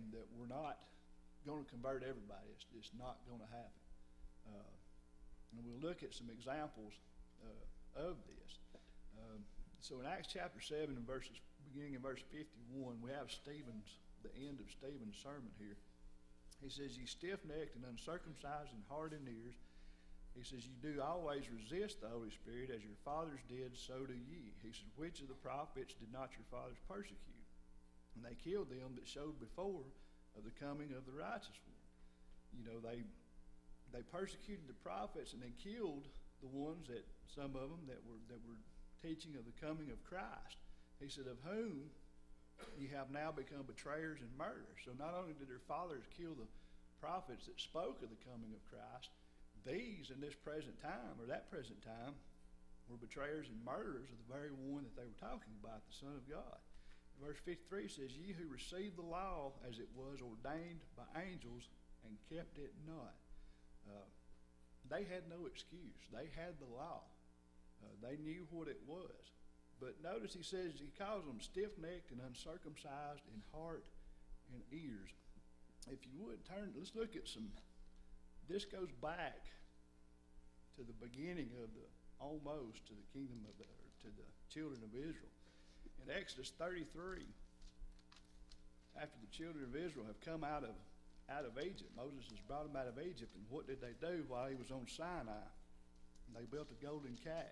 understand that we're not going to convert everybody. It's not going to happen. And we'll look at some examples of this. So in Acts chapter 7, and beginning in verse 51, we have the end of Stephen's sermon here. He says, "Ye stiff-necked and uncircumcised in heart and ears," he says, "you do always resist the Holy Spirit, as your fathers did, so do ye." He says, "Which of the prophets did not your fathers persecute? And they killed them that showed before of the coming of the righteous one." You know, they persecuted the prophets, and they killed the ones that, some of them, that were teaching of the coming of Christ. He said, "Of whom ye have now become betrayers and murderers." So not only did their fathers kill the prophets that spoke of the coming of Christ, these in this present time, or that present time, were betrayers and murderers of the very one that they were talking about, the Son of God. Verse 53 says, "Ye who received the law as it was ordained by angels and kept it not." They had no excuse. They had the law. They knew what it was. But notice he says, he calls them stiff-necked and uncircumcised in heart and ears. If you would let's look at this goes back to the beginning of almost to the kingdom to the children of Israel. In Exodus 33, after the children of Israel have come out of Egypt, Moses has brought them out of Egypt, and what did they do while he was on Sinai? They built a golden calf.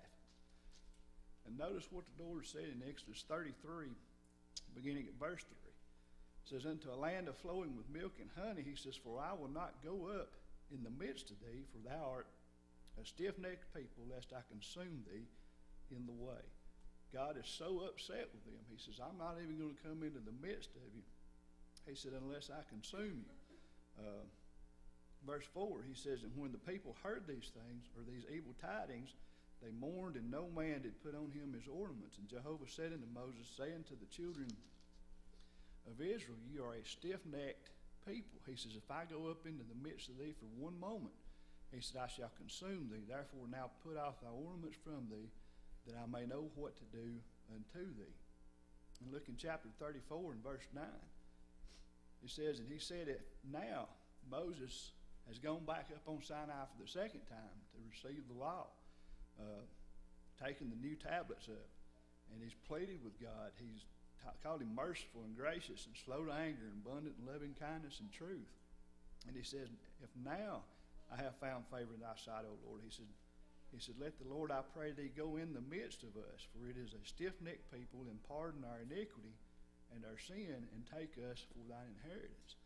And notice what the Lord said in Exodus 33, beginning at verse 3. It says, "Unto a land of flowing with milk and honey," he says, "for I will not go up in the midst of thee, for thou art a stiff-necked people, lest I consume thee in the way." God is so upset with them. He says, "I'm not even going to come into the midst of you." He said, "unless I consume you." Verse 4, he says, "And when the people heard these things, or these evil tidings, they mourned, and no man did put on him his ornaments. And Jehovah said unto Moses, saying to the children of Israel, Ye are a stiff-necked people." He says, "If I go up into the midst of thee for one moment," he said, "I shall consume thee. Therefore now put off thy ornaments from thee, that I may know what to do unto thee." And look in chapter 34 and verse 9. It says, "And he said it now, Moses has gone back up on Sinai for the second time to receive the law, taking the new tablets up. And he's pleaded with God. He's called him merciful and gracious and slow to anger and abundant in loving kindness and truth. And he says, "If now I have found favor in thy sight, O Lord," he said, "let the Lord, I pray thee, go in the midst of us, for it is a stiff-necked people, and pardon our iniquity and our sin, and take us for thine inheritance."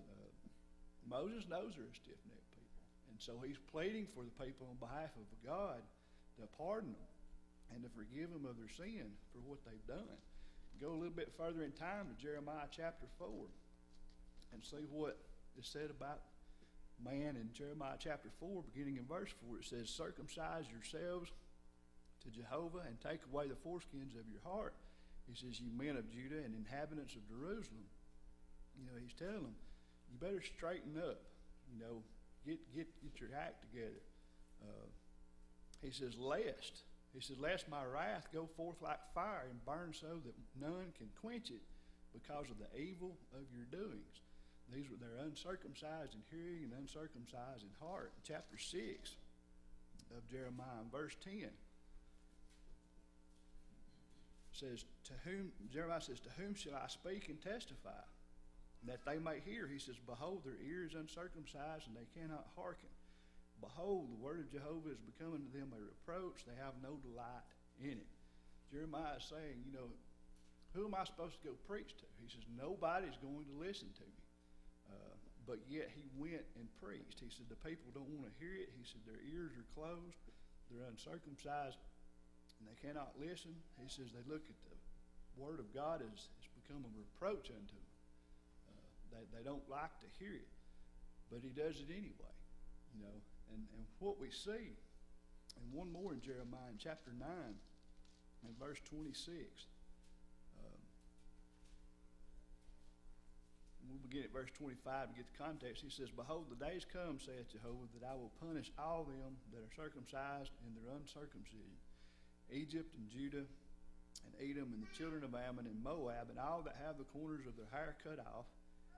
Moses knows they're a stiff-necked people, and so he's pleading for the people on behalf of God to pardon them and to forgive them of their sin for what they've done. Go a little bit further in time to Jeremiah chapter 4 and see what is said about man in Jeremiah chapter 4, beginning in verse 4. It says, "Circumcise yourselves to Jehovah, and take away the foreskins of your heart." He says, "You men of Judah and inhabitants of Jerusalem." You know, he's telling them, you better straighten up. You know, get your act together. He says, "Lest my wrath go forth like fire and burn so that none can quench it because of the evil of your doings." They're uncircumcised in hearing and uncircumcised in heart. Chapter 6 of Jeremiah, verse 10 says, Jeremiah says, "To whom shall I speak and testify, that they may hear?" He says, "Behold, their ear is uncircumcised, and they cannot hearken. Behold, the word of Jehovah is becoming to them a reproach. They have no delight in it." Jeremiah is saying, you know, who am I supposed to go preach to? He says, nobody's going to listen to me. But yet he went and preached. He said, the people don't want to hear it. He said, their ears are closed. They're uncircumcised, and they cannot listen. He says, they look at the word of God as it's become a reproach unto them. They don't like to hear it, but he does it anyway, you know. And what we see, and one more in Jeremiah in chapter 9 and verse 26. We'll begin at verse 25 to get the context. He says, "Behold, the days come, saith Jehovah, that I will punish all them that are circumcised in their uncircumcision, Egypt and Judah and Edom and the children of Ammon and Moab, and all that have the corners of their hair cut off,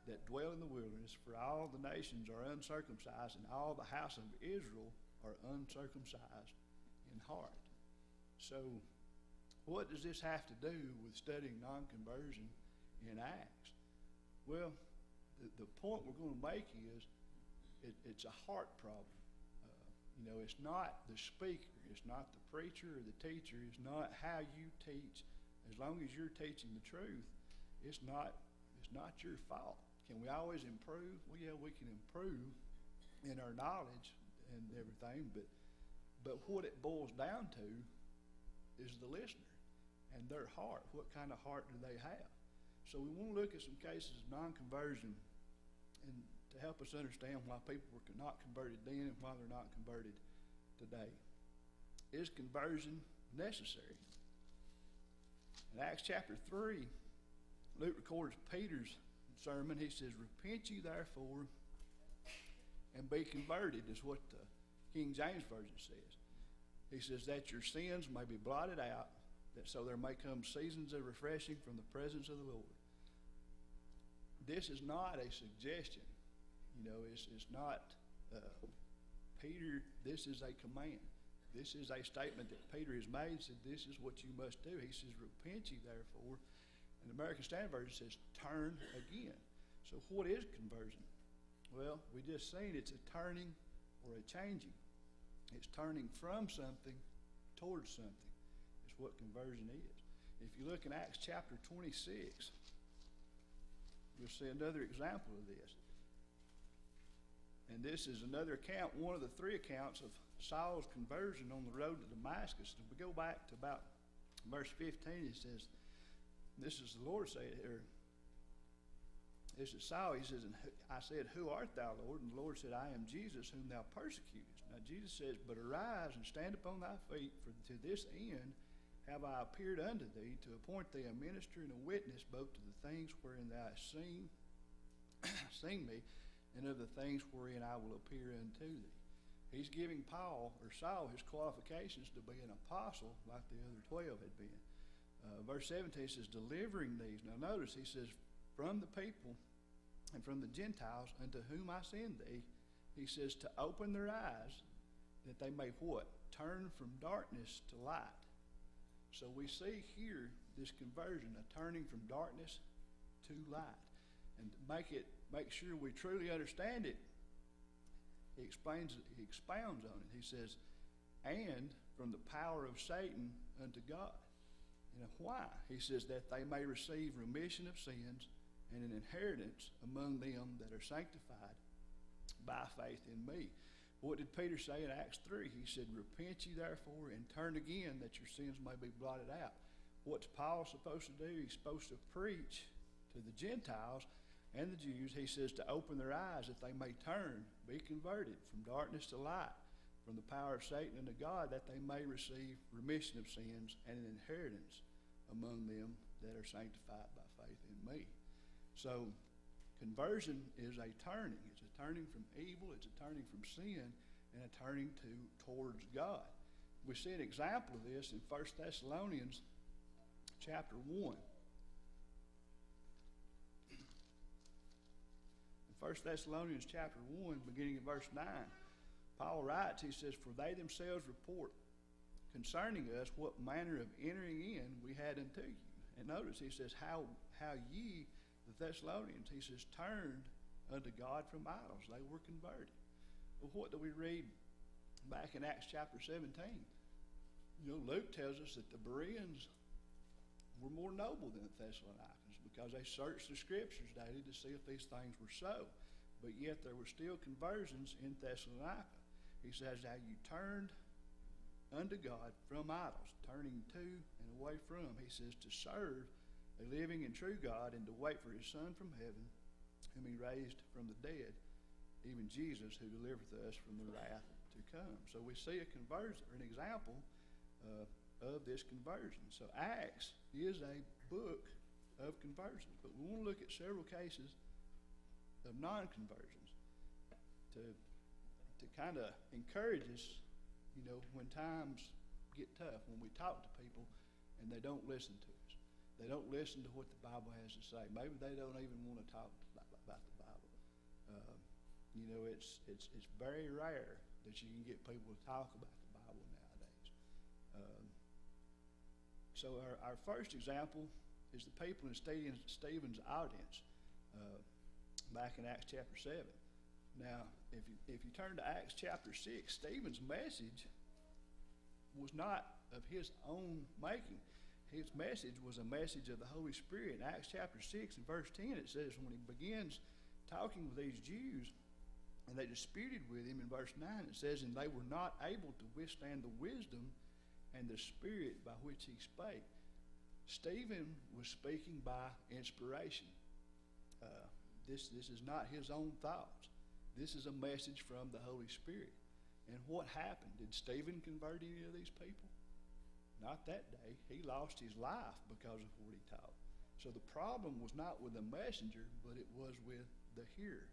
that dwell in the wilderness, for all the nations are uncircumcised, and all the house of Israel are uncircumcised in heart. So, what does this have to do with studying non-conversion in Acts? Well, the point we're going to make is it's a heart problem. It's not the speaker, it's not the preacher or the teacher, it's not how you teach. As long as you're teaching the truth, it's not your fault. Can we always improve? Well, yeah, we can improve in our knowledge and everything, but what it boils down to is the listener and their heart. What kind of heart do they have? So we want to look at some cases of non-conversion and to help us understand why people were not converted then and why they're not converted today. Is conversion necessary? In Acts chapter 3, Luke records Peter's sermon. He says, "Repent ye therefore and be converted," is what the King James Version says. He says, "that your sins may be blotted out, that so there may come seasons of refreshing from the presence of the Lord." This is not a suggestion. It's not Peter, this is a command. This is a statement that Peter has made. He said, this is what you must do. He says, "Repent ye therefore." And the American Standard Version says, "turn again." So what is conversion? Well, we just seen it's a turning or a changing. It's turning from something towards something. It's what conversion is. If you look in Acts chapter 26, you'll see another example of this. And this is another account, one of the three accounts of Saul's conversion on the road to Damascus. If we go back to about verse 15, it says, this is the Lord saying, or this is Saul. He says, "And I said, Who art thou, Lord?" And the Lord said, "I am Jesus, whom thou persecutest." Now Jesus says, "But arise and stand upon thy feet, for to this end have I appeared unto thee, to appoint thee a minister and a witness both to the things wherein thou hast seen me, and of the things wherein I will appear unto thee." He's giving Saul his qualifications to be an apostle like the other 12 had been. Verse 17 says, "Delivering these." Now notice, he says, "From the people and from the Gentiles unto whom I send thee," he says, "to open their eyes, that they may" what? "Turn from darkness to light." So we see here this conversion, a turning from darkness to light. And to make sure we truly understand it, he expounds on it. He says, "And from the power of Satan unto God." Why? He says, "that they may receive remission of sins and an inheritance among them that are sanctified by faith in me." What did Peter say in Acts 3? He said, "Repent ye therefore and turn again, that your sins may be blotted out." What's Paul supposed to do? He's supposed to preach to the Gentiles and the Jews. He says to open their eyes that they may turn, be converted from darkness to light, from the power of Satan unto God, that they may receive remission of sins and an inheritance among them that are sanctified by faith in me. So conversion is a turning. It's a turning from evil, it's a turning from sin, and a turning towards God. We see an example of this in 1 Thessalonians chapter 1. In 1 Thessalonians chapter 1, beginning in verse 9, Paul writes, he says, "For they themselves report concerning us what manner of entering in we had unto you." And notice he says, how ye, the Thessalonians, he says, turned unto God from idols. They were converted. Well, what do we read back in Acts chapter 17? Luke tells us that the Bereans were more noble than the Thessalonians because they searched the scriptures daily to see if these things were so. But yet there were still conversions in Thessalonica. He says, "How you turned unto God from idols," turning to and away from. He says to serve a living and true God and to wait for his Son from heaven, whom he raised from the dead, even Jesus, who delivereth us from the wrath to come. So we see a conversion, or an example of this conversion. So Acts is a book of conversions, but we want to look at several cases of non-conversions to kind of encourage us, when times get tough, when we talk to people and they don't listen to us. They don't listen to what the Bible has to say. Maybe they don't even want to talk about the Bible. You know, it's very rare that you can get people to talk about the Bible nowadays. So our first example is the people in Stephen's audience back in Acts chapter 7. Now, if you turn to Acts chapter 6, Stephen's message was not of his own making. His message was a message of the Holy Spirit. In Acts chapter 6 and verse 10, it says when he begins talking with these Jews, and they disputed with him, in verse 9 it says, and they were not able to withstand the wisdom and the spirit by which he spake. Stephen was speaking by inspiration. This is not his own thoughts. This is a message from the Holy Spirit. And what happened? Did Stephen convert any of these people? Not that day. He lost his life because of what he taught. So the problem was not with the messenger, but it was with the hearer.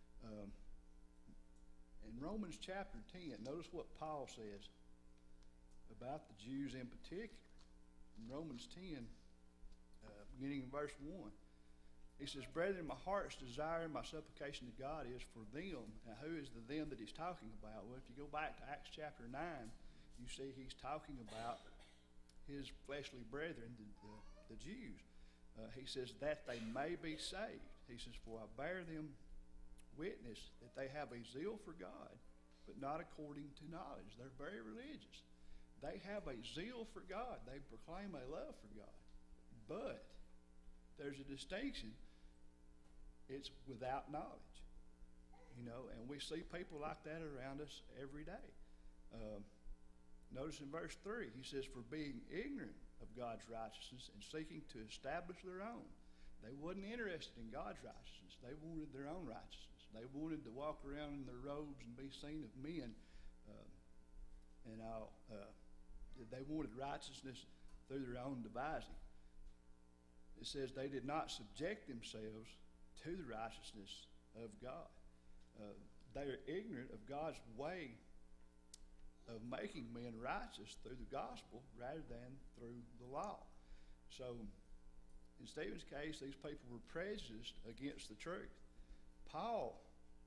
In Romans chapter 10, notice what Paul says about the Jews in particular. In Romans 10, beginning in verse 1, he says, brethren, my heart's desire and my supplication to God is for them. Now, who is the them that he's talking about? Well, if you go back to Acts chapter 9, you see he's talking about his fleshly brethren, the Jews. He says, that they may be saved. He says, for I bear them witness that they have a zeal for God, but not according to knowledge. They're very religious. They have a zeal for God. They proclaim a love for God. But there's a distinction. It's without knowledge. You know, and we see people like that around us every day. Notice in verse 3, he says, for being ignorant of God's righteousness and seeking to establish their own. They wasn't interested in God's righteousness. They wanted their own righteousness. They wanted to walk around in their robes and be seen of men and all. They wanted righteousness through their own devising. It says they did not subject themselves to the righteousness of God. They are ignorant of God's way of making men righteous through the gospel rather than through the law. So in Stephen's case, these people were prejudiced against the truth. Paul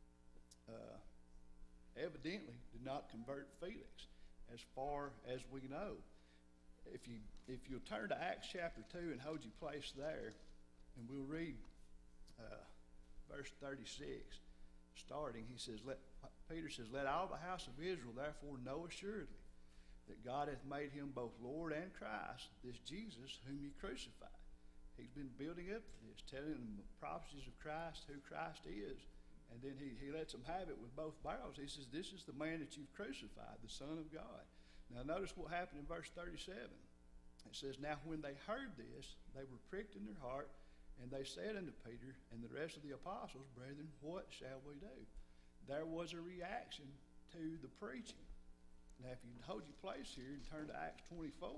evidently did not convert Felix, as far as we know. If you'll turn to Acts chapter 2 and hold your place there, and we'll read verse 36, starting, Peter says, let all the house of Israel therefore know assuredly that God hath made him both Lord and Christ, this Jesus whom ye crucified. He's been building up to this, telling them the prophecies of Christ, who Christ is. And then he lets them have it with both barrels. He says, this is the man that you've crucified, the Son of God. Now notice what happened in verse 37. It says, now when they heard this, they were pricked in their heart, and they said unto Peter and the rest of the apostles, brethren, what shall we do? There was a reaction to the preaching. Now if you hold your place here and turn to Acts 24.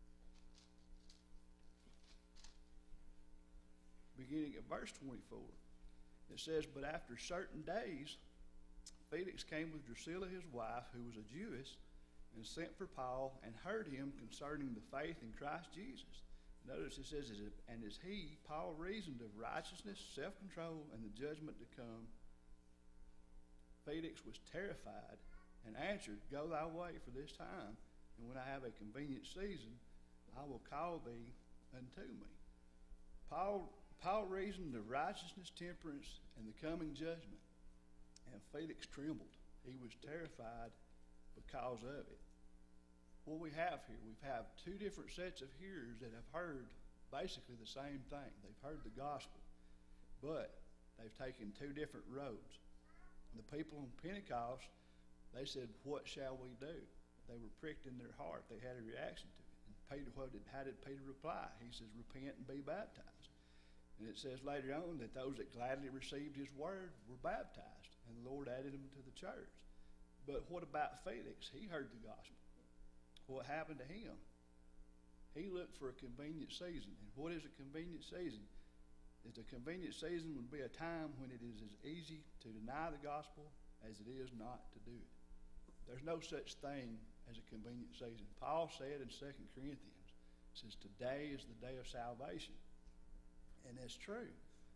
Beginning at verse 24. It says, but after certain days, Felix came with Drusilla his wife, who was a Jewess, and sent for Paul, and heard him concerning the faith in Christ Jesus. Notice it says, and as he, Paul, reasoned of righteousness, self-control, and the judgment to come, Felix was terrified and answered, go thy way for this time, and when I have a convenient season, I will call thee unto me. Paul reasoned of righteousness, temperance, and the coming judgment, and Felix trembled. He was terrified because of it. What we have here, we have two different sets of hearers that have heard basically the same thing. They've heard the gospel, but they've taken two different roads. The people on Pentecost, they said, what shall we do? They were pricked in their heart. They had a reaction to it. And Peter, how did Peter reply? He says, repent and be baptized. And it says later on that those that gladly received his word were baptized, and the Lord added them to the church. But what about Felix? He heard the gospel. What happened to him? He looked for a convenient season. And what is a convenient season? A convenient season would be a time when it is as easy to deny the gospel as it is not to do it. There's no such thing as a convenient season. Paul said in 2 Corinthians, it says, today is the day of salvation. And that's true.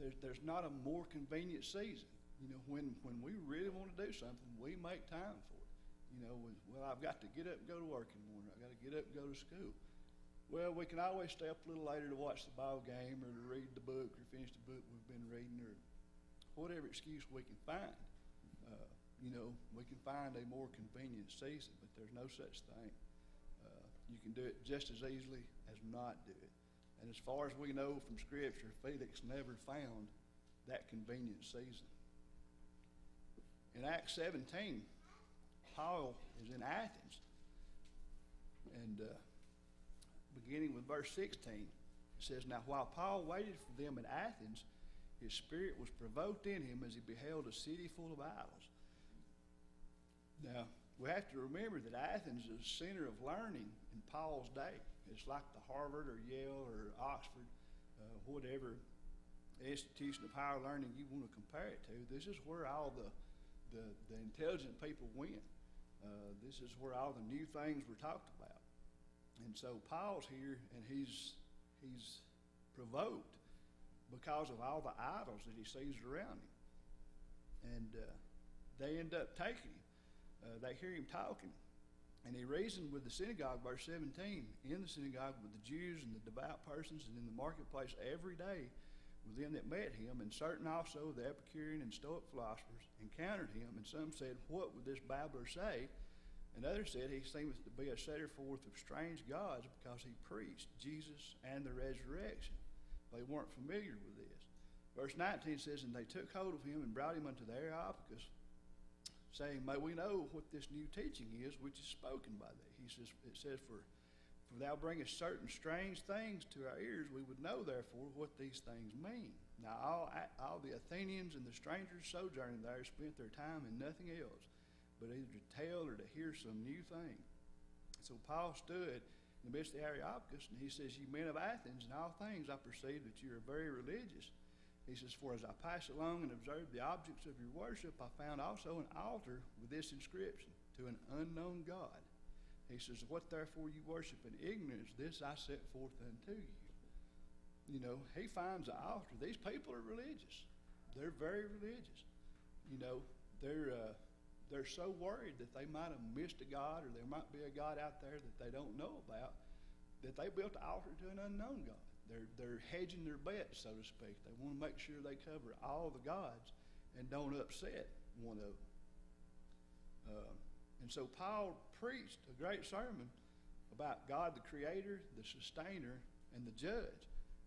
there's not a more convenient season. When we really want to do something, we make time for it. Well, I've got to get up and go to work in the morning. I've got to get up and go to school. Well, we can always stay up a little later to watch the ball game or to read the book or finish the book we've been reading or whatever excuse we can find. We can find a more convenient season, but there's no such thing. You can do it just as easily as not do it. And as far as we know from Scripture, Felix never found that convenient season. In Acts 17, Paul is in Athens, and beginning with verse 16, it says, "Now while Paul waited for them at Athens, his spirit was provoked in him as he beheld a city full of idols." Now, we have to remember that Athens is a center of learning in Paul's day. It's like the Harvard or Yale or Oxford, whatever institution of higher learning you want to compare it to. This is where all the intelligent people went. This is where all the new things were talked about. And so Paul's here, and he's provoked because of all the idols that he sees around him. And they end up taking him. They hear him talking. And he reasoned with the synagogue, verse 17, in the synagogue with the Jews and the devout persons, and in the marketplace every day with them that met him, and certain also of the Epicurean and Stoic philosophers encountered him, and some said, "What would this babbler say?" And others said, "He seemeth to be a setter forth of strange gods, because he preached Jesus and the resurrection." They weren't familiar with this. Verse 19 says, "And they took hold of him and brought him unto the Areopagus, saying, May we know what this new teaching is, which is spoken by thee." It says, For thou bringest certain strange things to our ears, we would know therefore what these things mean. Now all the Athenians and the strangers sojourning there spent their time in nothing else, but either to tell or to hear some new thing. So Paul stood in the midst of the Areopagus, and he says, "Ye men of Athens, in all things I perceive that you are very religious." He says, "For as I passed along and observed the objects of your worship, I found also an altar with this inscription, To an unknown God." He says, "What therefore you worship in ignorance, this I set forth unto you." He finds an altar. These people are religious. They're very religious. They're so worried that they might have missed a God, or there might be a God out there that they don't know about, that they built an altar to an unknown God. They're hedging their bets, so to speak. They want to make sure they cover all the gods and don't upset one of them. And so Paul preached a great sermon about God the Creator, the Sustainer, and the Judge.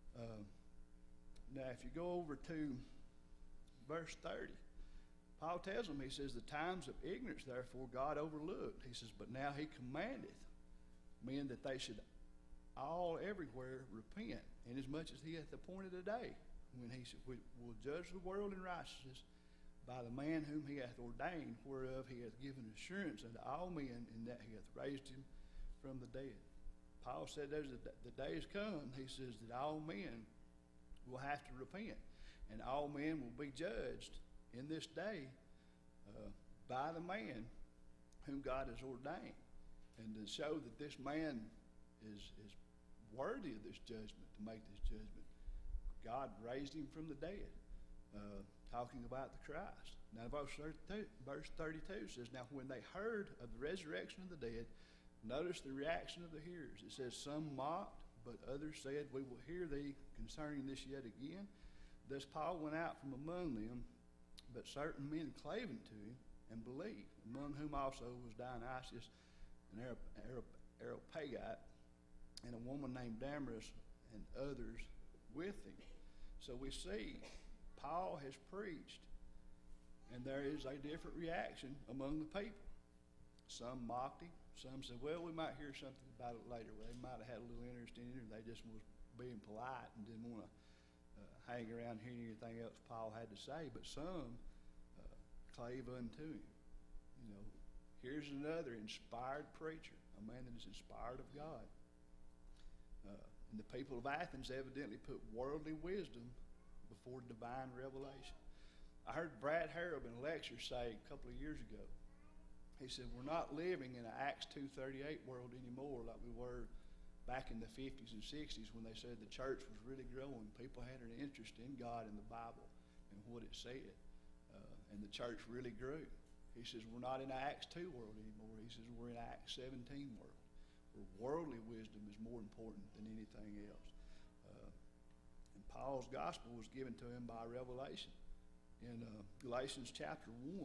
Now, if you go over to verse 30, Paul tells them, he says, "The times of ignorance, therefore, God overlooked." He says, "But now he commandeth men that they should all everywhere repent, inasmuch as he hath appointed a day when he will judge the world in righteousness by the man whom he hath ordained, whereof he hath given assurance unto all men, in that he hath raised him from the dead." Paul said the day has come, he says, that all men will have to repent, and all men will be judged in this day by the man whom God has ordained. And to show that this man is worthy of this judgment, to make this judgment, God raised him from the dead, talking about the Christ. Now verse 32 says, "Now when they heard of the resurrection of the dead," notice the reaction of the hearers. It says, "Some mocked, but others said, We will hear thee concerning this yet again. Thus Paul went out from among them, but certain men clave unto him and believed, among whom also was Dionysius, an Areopagite, and a woman named Damaris, and others with him." So we see Paul has preached, and there is a different reaction among the people. Some mocked him. Some said, "Well, we might hear something about it later." Well, they might have had a little interest in it, or they just was being polite and didn't want to hang around hearing anything else Paul had to say. But some clave unto him. Here's another inspired preacher, a man that is inspired of God. And the people of Athens evidently put worldly wisdom before divine revelation. I heard Brad Harrell in a lecture say a couple of years ago, he said, "We're not living in an Acts 2:38 world anymore like we were back in the 50s and 60s when they said the church was really growing. People had an interest in God and the Bible and what it said. And the church really grew. He says, we're not in an Acts 2 world anymore. He says, we're in an Acts 17 world, where worldly wisdom is more important than anything else. And Paul's gospel was given to him by revelation. In Galatians chapter 1,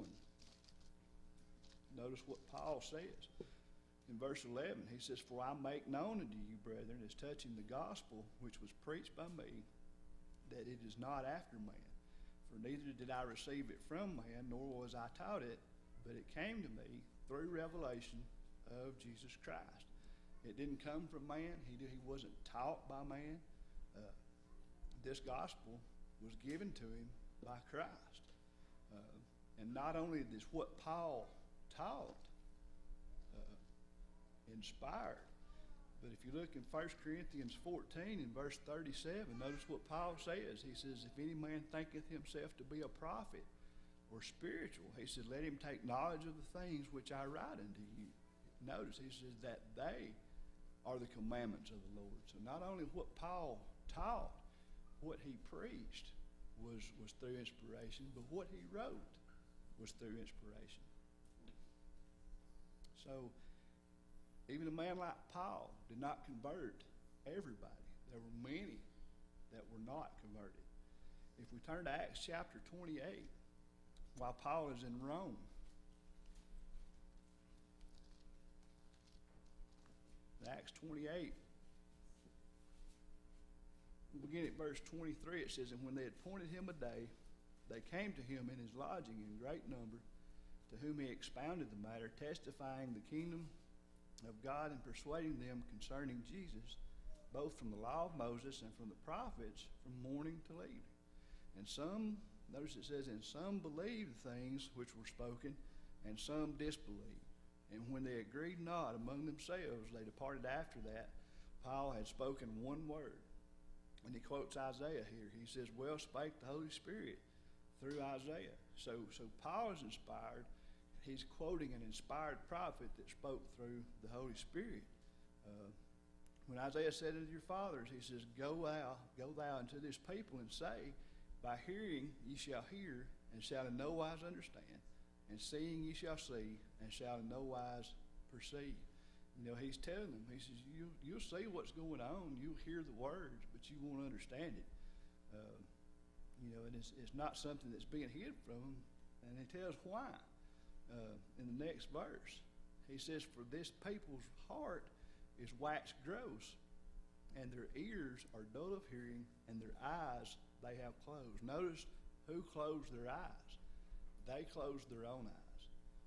notice what Paul says. In verse 11, he says, for I make known unto you, brethren, as touching the gospel which was preached by me, that it is not after man. For neither did I receive it from man, nor was I taught it, but it came to me through revelation of Jesus Christ. It didn't come from man. He wasn't taught by man. This gospel was given to him by Christ. And not only is what Paul taught inspired, but if you look in 1 Corinthians 14 in verse 37, notice what Paul says. He says, if any man thinketh himself to be a prophet or spiritual, he says, let him take knowledge of the things which I write unto you. Notice, he says that they are the commandments of the Lord. So not only what Paul taught, what he preached was through inspiration, but what he wrote was through inspiration. So even a man like Paul did not convert everybody. There were many that were not converted. If we turn to Acts chapter 28, while Paul is in Rome, in Acts 28, we begin at verse 23. It says, and when they had appointed him a day, they came to him in his lodging in great number, to whom he expounded the matter, testifying the kingdom of God and persuading them concerning Jesus, both from the law of Moses and from the prophets, from morning till evening. And some, notice it says, and some believed the things which were spoken, and some disbelieved. And when they agreed not among themselves, they departed after that. Paul had spoken one word. And he quotes Isaiah here. He says, well spake the Holy Spirit through Isaiah. So Paul is inspired. He's quoting an inspired prophet that spoke through the Holy Spirit. When Isaiah said unto your fathers, he says, go thou unto this people and say, by hearing ye shall hear, and shall in no wise understand, and seeing ye shall see, and shall in no wise perceive. You know, he's telling them, he says, you'll see what's going on, you'll hear the words, but you won't understand it. You know, and it's not something that's being hid from them, and he tells why. In the next verse, he says, for this people's heart is waxed gross, and their ears are dull of hearing, and their eyes they have closed. Notice who closed their eyes. They closed their own eyes.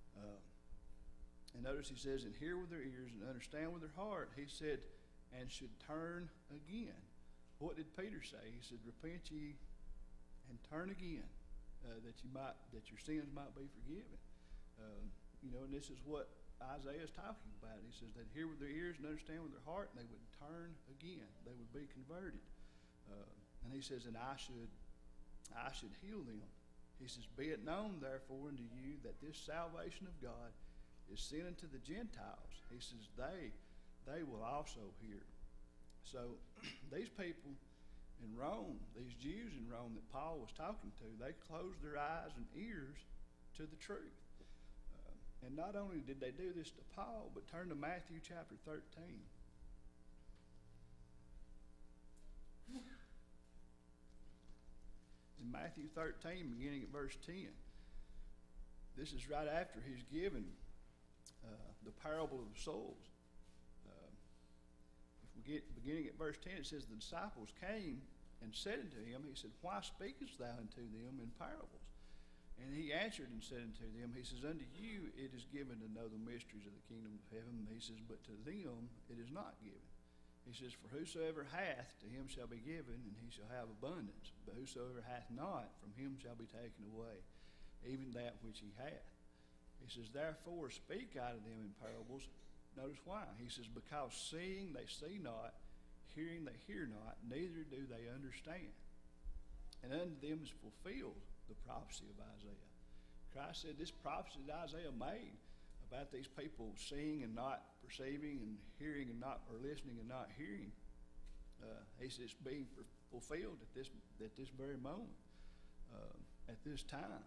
And notice he says, and hear with their ears and understand with their heart. He said, and should turn again. What did Peter say? He said, repent ye and turn again, that your sins might be forgiven. You know, and this is what Isaiah is talking about. He says they'd hear with their ears and understand with their heart, and they would turn again. They would be converted. And he says, and I should heal them. He says, be it known therefore unto you that this salvation of God is sent unto the Gentiles. He says they will also hear. So these people in Rome, these Jews in Rome that Paul was talking to, they closed their eyes and ears to the truth. And not only did they do this to Paul, but turn to Matthew chapter 13. In Matthew 13, beginning at verse 10, this is right after he's given the parable of the soils. If we get beginning at verse 10, it says, the disciples came and said unto him, he said, why speakest thou unto them in parables? And he answered and said unto them, he says, unto you it is given to know the mysteries of the kingdom of heaven. He says, but to them it is not given. He says, for whosoever hath, to him shall be given, and he shall have abundance. But whosoever hath not, from him shall be taken away, even that which he hath. He says, therefore speak I to them in parables. Notice why. He says, because seeing they see not, hearing they hear not, neither do they understand. And unto them is fulfilled the prophecy of Isaiah. Christ said this prophecy that Isaiah made about these people seeing and not perceiving, and hearing and not, or listening and not hearing. He says it's being fulfilled at this very moment, at this time.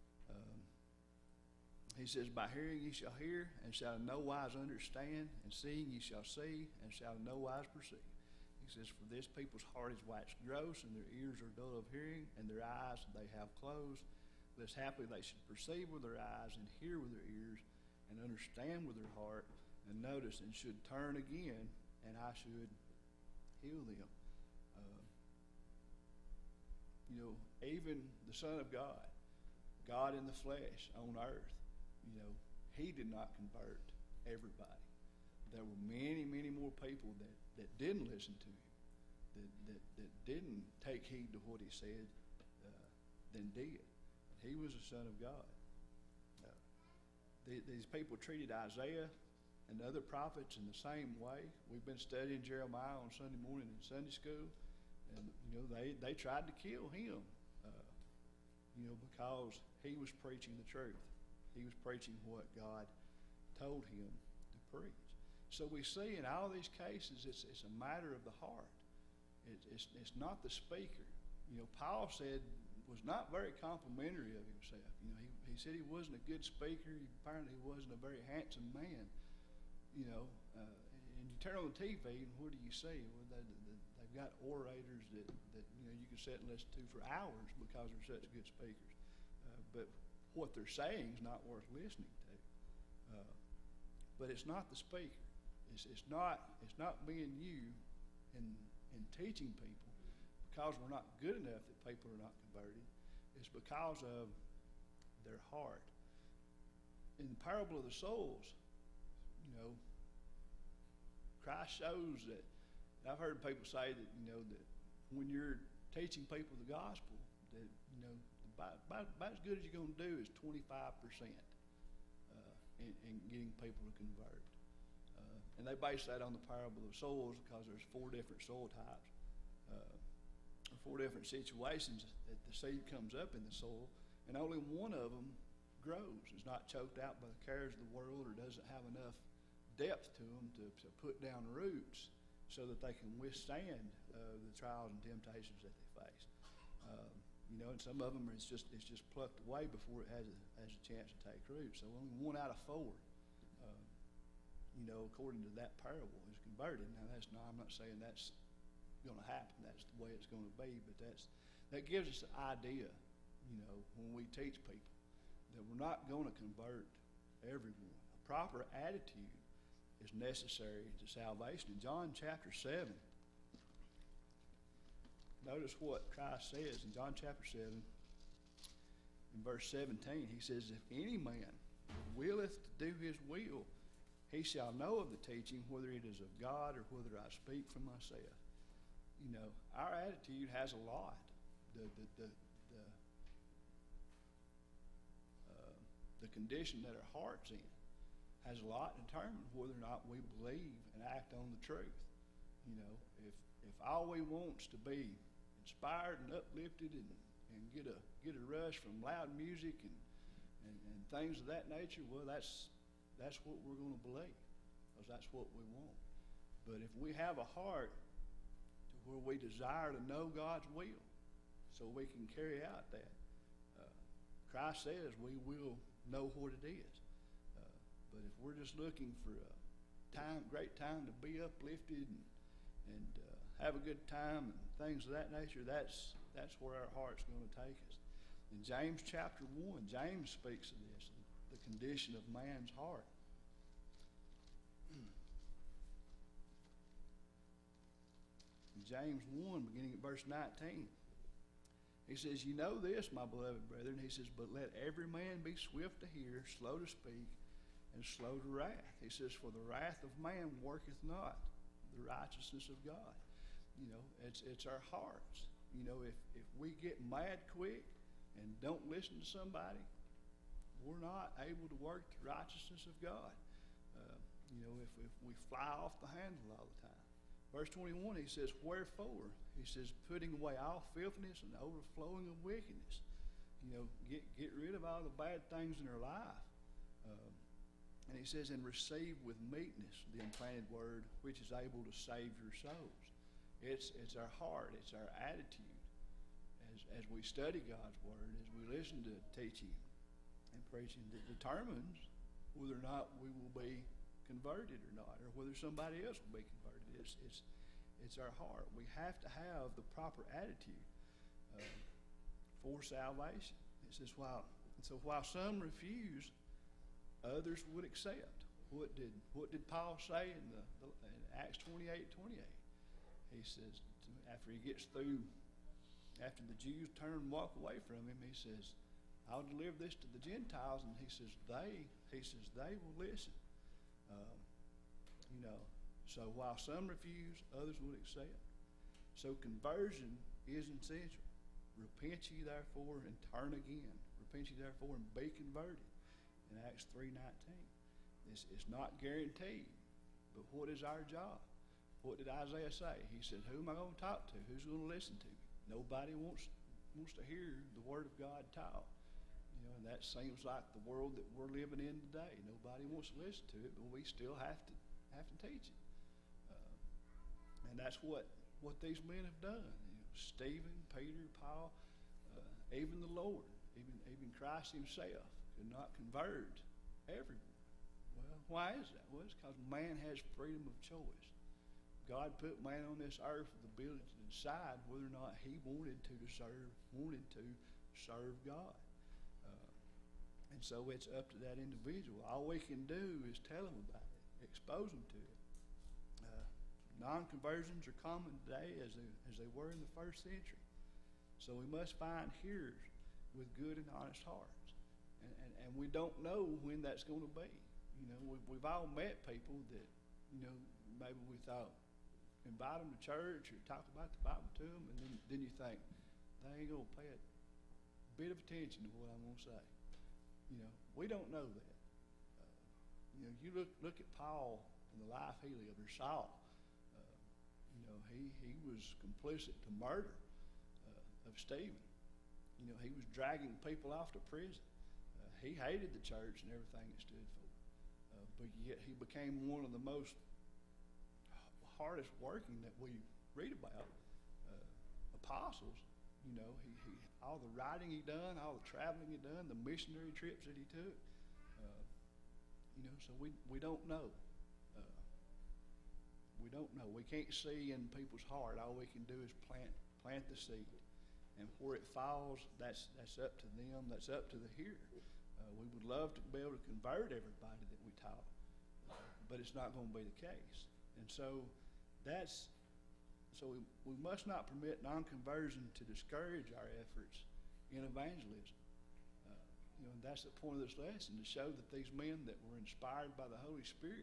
He says, by hearing ye shall hear, and shall in no wise understand, and seeing ye shall see, and shall in no wise perceive. He says, for this people's heart is waxed gross, and their ears are dull of hearing, and their eyes they have closed. Lest haply they should perceive with their eyes, and hear with their ears, and understand with their heart, and notice, and should turn again, and I should heal them. Even the Son of God, God in the flesh on earth, he did not convert everybody. There were many, many more people that didn't listen to him, that didn't take heed to what he said, than did. He was the Son of God. These people treated Isaiah and other prophets in the same way. We've been studying Jeremiah on Sunday morning in Sunday school, and they tried to kill him, because he was preaching the truth. He was preaching what God told him to preach. So we see in all these cases, it's a matter of the heart. It's not the speaker. Paul was not very complimentary of himself. He said he wasn't a good speaker. Apparently he wasn't a very handsome man. And you turn on the TV, and what do you see? Well, they've got orators that you can sit and listen to for hours because they're such good speakers. But what they're saying is not worth listening to. But it's not the speaker. It's not being you in teaching people because we're not good enough that people are not converted. It's because of their heart. In the parable of the souls, Christ shows that. I've heard people say that that when you're teaching people the gospel, that about as good as you're going to do is 25% in getting people to convert. And they base that on the parable of soils because there's 4 different soil types, or 4 different situations that the seed comes up in the soil, and only one of them grows. It's not choked out by the cares of the world, or doesn't have enough depth to them to put down roots so that they can withstand the trials and temptations that they face. And some of them it's just plucked away before it has a chance to take root. So only 1 out of 4, according to that parable, is converted. Now I'm not saying that's going to happen. That's the way it's going to be. But that gives us an idea, when we teach people, that we're not going to convert everyone. A proper attitude is necessary to salvation. In John chapter 7, notice what Christ says in John chapter 7, in verse 17. He says, if any man willeth to do his will, he shall know of the teaching, whether it is of God or whether I speak from myself. Our attitude has a lot. The condition that our heart's in has a lot to determine whether or not we believe and act on the truth. If all we want's to be inspired and uplifted and get a rush from loud music and things of that nature, well, that's what we're going to believe, because that's what we want. But if we have a heart to where we desire to know God's will so we can carry out that, Christ says we will know what it is. But if we're just looking for a great time to be uplifted and have a good time and things of that nature, that's where our heart's going to take us. In James chapter 1, James speaks of this, the condition of man's heart. In James 1, beginning at verse 19, he says, you know this, my beloved brethren, he says, but let every man be swift to hear, slow to speak, and slow to wrath. He says, for the wrath of man worketh not the righteousness of God. It's our hearts. If we get mad quick and don't listen to somebody, we're not able to work the righteousness of God. If we fly off the handle all the time. Verse 21, he says, wherefore? He says, putting away all filthiness and overflowing of wickedness. Get rid of all the bad things in our life. And he says, and receive with meekness the implanted word, which is able to save your souls. It's our heart, it's our attitude as we study God's word, as we listen to teaching and preaching, that determines whether or not we will be converted or not, or whether somebody else will be converted. It's our heart. We have to have the proper attitude for salvation. It says, while some refuse, others would accept. What did Paul say in Acts 28:28? He says, after he gets through, after the Jews turn and walk away from him, he says, I'll deliver this to the Gentiles, and he says they will listen. So while some refuse, others will accept. So conversion is essential. Repent ye therefore and turn again. Repent ye therefore and be converted. In Acts 3:19. It's not guaranteed, but what is our job? What did Isaiah say? He said, who am I going to talk to? Who's going to listen to me? Nobody wants to hear the word of God taught. And that seems like the world that we're living in today. Nobody wants to listen to it, but we still have to teach it. And that's what these men have done. Stephen, Peter, Paul, even the Lord, even Christ himself could not convert everyone. Well, why is that? Well, it's because man has freedom of choice. God put man on this earth with the ability to decide whether or not he wanted to serve God. And so it's up to that individual. All we can do is tell them about it, expose them to it. Non-conversions are common today as they were in the first century. So we must find hearers with good and honest hearts. And we don't know when that's going to be. We've all met people that, maybe we thought, invite them to church or talk about the Bible to them, and then you think, they ain't going to pay a bit of attention to what I'm going to say. We don't know that. You look at Paul and the life he lived, or Saul. He was complicit to murder of Stephen. He was dragging people off to prison. He hated the church and everything it stood for. But yet he became one of the most hardest working that we read about apostles. He all the writing he done, all the traveling he done, the missionary trips that he took. So we don't know. We don't know. We can't see in people's heart. All we can do is plant the seed, and where it falls, that's up to them. That's up to the hearer. We would love to be able to convert everybody that we taught, but it's not going to be the case. And so we must not permit non-conversion to discourage our efforts in evangelism. And that's the point of this lesson, to show that these men that were inspired by the Holy Spirit,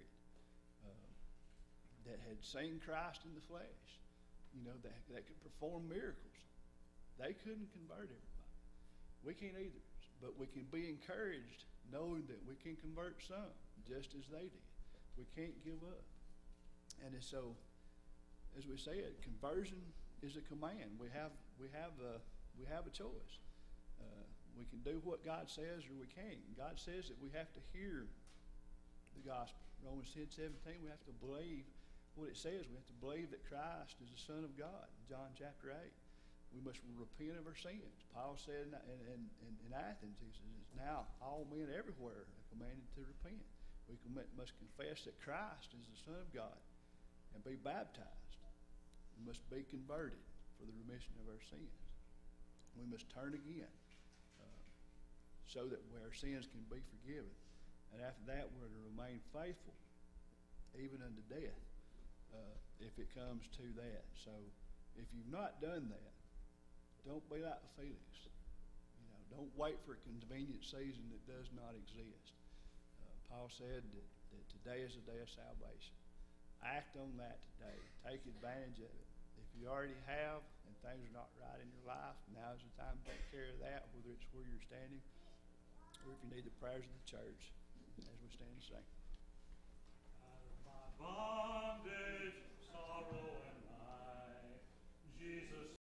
that had seen Christ in the flesh, that could perform miracles, they couldn't convert everybody. We can't either, but we can be encouraged knowing that we can convert some, just as they did. We can't give up. And so, as we said, conversion is a command. We have a choice. We can do what God says, or we can't. God says that we have to hear the gospel. Romans 10:17, we have to believe what it says. We have to believe that Christ is the Son of God. John chapter 8. We must repent of our sins. Paul said in Athens, he says, now all men everywhere are commanded to repent. We must confess that Christ is the Son of God and be baptized. We must be converted for the remission of our sins. We must turn again so that our sins can be forgiven. And after that, we're to remain faithful even unto death if it comes to that. So if you've not done that, don't be like Felix. Don't wait for a convenient season that does not exist. Paul said that today is the day of salvation. Act on that today. Take advantage of it. If you already have and things are not right in your life, now is the time to take care of that, whether it's where you're standing or if you need the prayers of the church as we stand and sing.